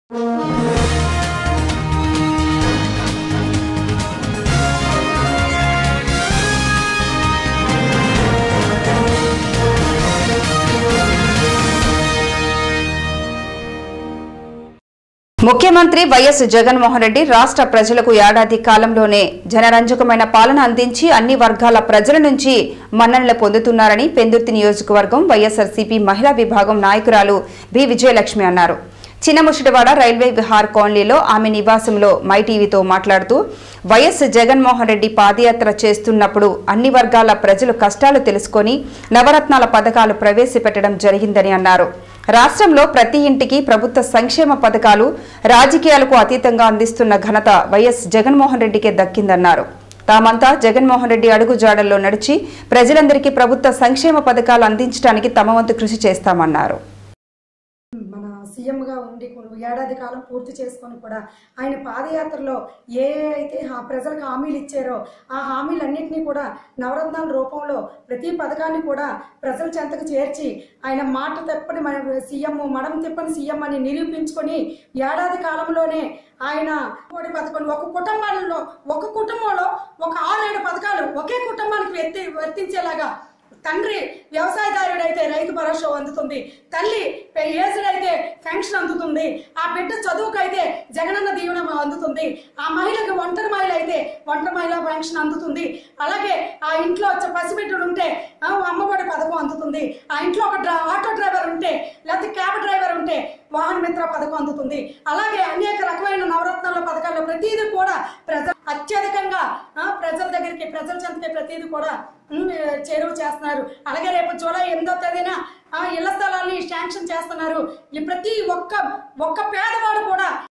ముఖ్యమంత్రి వైఎస్ జగన్మోహన్ రెడ్డి రాష్ట్ర ప్రజలకు ఏడాది కాలంలోనే జనరంజకమైన పాలన అందించి అన్ని వర్గాల ప్రజల నుంచి మన్ననలు పొందుతున్నారని పెందుర్తి నియోజకవర్గం వైఎస్ఆర్సీపీ మహిళా విభాగం నాయకురాలు బి విజయలక్ష్మి అన్నారు. చిన్నముషిడివాడ రైల్వే విహార్ కాలనీలో ఆమె నివాసంలో మైటీవీతో మాట్లాడుతూ వైఎస్ జగన్మోహన్ రెడ్డి పాదయాత్ర చేస్తున్నప్పుడు అన్ని వర్గాల ప్రజలు కష్టాలు తెలుసుకొని నవరత్నాల పథకాలు ప్రవేశపెట్టడం జరిగిందని అన్నారు. రాష్ట్రంలో ప్రతి ఇంటికి ప్రభుత్వ సంక్షేమ పథకాలు రాజకీయాలకు అతీతంగా అందిస్తున్న ఘనత వైఎస్ జగన్మోహన్ రెడ్డికే దక్కిందన్నారు. తామంతా జగన్మోహన్ రెడ్డి అడుగుజాడల్లో నడిచి ప్రజలందరికీ ప్రభుత్వ సంక్షేమ పథకాలు అందించడానికి తమ వంతు కృషి చేస్తామన్నారు. సీఎంగా ఉండి ఏడాది కాలం పూర్తి చేసుకొని కూడా ఆయన పాదయాత్రలో ఏ అయితే ప్రజలకు హామీలు ఇచ్చారో ఆ హామీలన్నింటినీ కూడా నవరత్నాల రూపంలో ప్రతి పథకాన్ని కూడా ప్రజల చెంతకు చేర్చి ఆయన మాట తప్పని మన సీఎం మడం తిప్పని సీఎం అని నిరూపించుకొని ఏడాది కాలంలోనే ఆయన కోడి పథకం ఒక కుటుంబంలో ఒక 6-7 పథకాలు ఒకే కుటుంబానికి వర్తించేలాగా తండ్రి వ్యవసాయదారుడు అయితే రైతు భరోసా అందుతుంది, తల్లి ఏజ్డ్ అయితే పెన్షన్ అందుతుంది, ఆ బిడ్డ చదువుకు అయితే జగనన్న దీవెన అందుతుంది, ఆ మహిళకు ఒంటరి మహిళ అయితే ఒంటరి మహిళ పెన్షన్ అందుతుంది, అలాగే ఆ ఇంట్లో పసిబిడ్డలు ఉంటే అమ్మఒడి పథకం అందుతుంది, ఆ ఇంట్లో ఒక ఆటో డ్రైవర్ ఉంటే లేకపోతే క్యాబ్ డ్రైవర్ ఉంటే వాహన మిత్ర పథకం అందుతుంది. అలాగే అనేక రకమైన నవరత్నాల పథకాల్లో ప్రతిదీ కూడా అత్యధికంగా ప్రజల దగ్గరికి ప్రజల చెంతకే ప్రతిదీ కూడా చేరువ చేస్తున్నారు. అలాగే రేపు జూలై 8వ తేదీన ఇళ్ల స్థలాన్ని శాంక్షన్ చేస్తున్నారు. ఈ ప్రతి ఒక్క పేదవాడు